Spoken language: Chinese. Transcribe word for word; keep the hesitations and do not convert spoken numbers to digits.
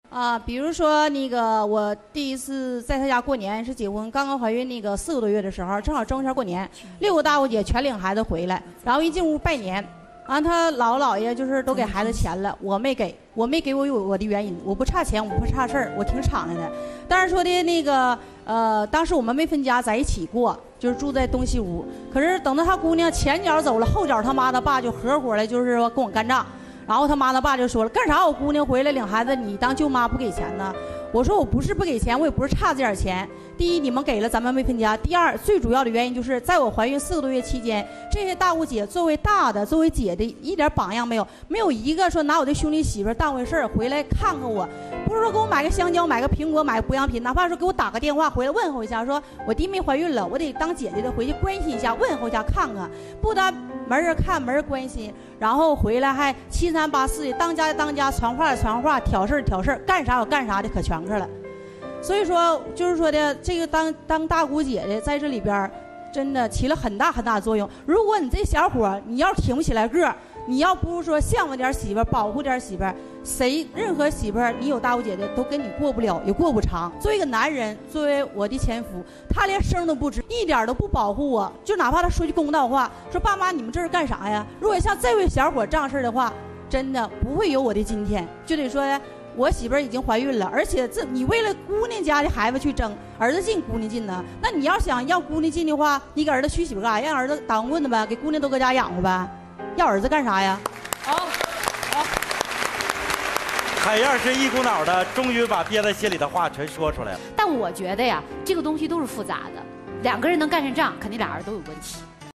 啊，比如说那个我第一次在他家过年是结婚，刚刚怀孕那个四个多月的时候，正好中秋过年，六个大姑姐全领孩子回来，然后一进屋拜年，完他姥姥姥爷就是都给孩子钱了，我没给，我没给我有我的原因，我不差钱，我不差事儿，我挺敞亮的。但是说的那个呃，当时我们没分家，在一起过，就是住在东西屋。可是等到他姑娘前脚走了，后脚他妈他爸就合伙来，就是说跟我干仗。然后他妈他爸就说了，干啥我姑娘回来领孩子，你当舅妈不给钱呢？我说我不是不给钱，我也不是差这点钱。第一，你们给了，咱们没分家。第二，最主要的原因就是在我怀孕四个多月期间，这些大姑姐作为大的，作为姐的，一点榜样没有，没有一个说拿我的兄弟媳妇当回事儿回来看看我，不是说给我买个香蕉、买个苹果、买个保养品，哪怕说给我打个电话回来问候一下，说我弟妹怀孕了，我得当姐姐的回去关心一下，问候一下，看看，不但没人看，没人关心，然后回来还七三八四的，当家的当家，传话的传话，挑事儿挑事儿，干啥有干啥的，可全克了。所以说，就是说的这个当当大姑姐的，在这里边真的起了很大很大的作用。如果你这小伙你要挺不起来个儿，你要不是说向往点媳妇儿，保护点媳妇儿，谁任何媳妇儿你有大姑姐的都跟你过不了，也过不长。作为一个男人，作为我的前夫，他连声都不吱，一点都不保护我，就哪怕他说句公道话，说爸妈你们这是干啥呀？如果像这位小伙这样事的话，真的不会有我的今天。就得说我媳妇儿已经怀孕了，而且这你为了姑娘家的孩子去争，儿子进姑娘进呢？那你要想要姑娘进的话，你给儿子娶媳妇干啥？让儿子打光棍子呗，给姑娘都搁家养活呗，要儿子干啥呀？ 好，好。 海燕是一股脑的，终于把憋在心里的话全说出来了。 但我觉得呀，这个东西都是复杂的，两个人能干上仗，肯定俩人都有问题。